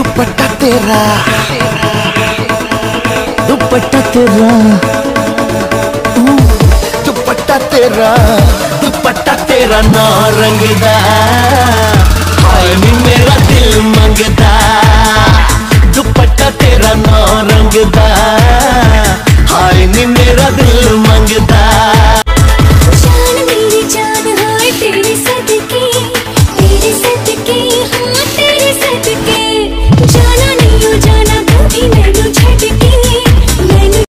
दुपट्टा तेरा, दुपट्टा तेरा, दुपट्टा तेरा, दुपट्टा तेरा ना रंगदा, हाय नी मेरा दिल मंगदा।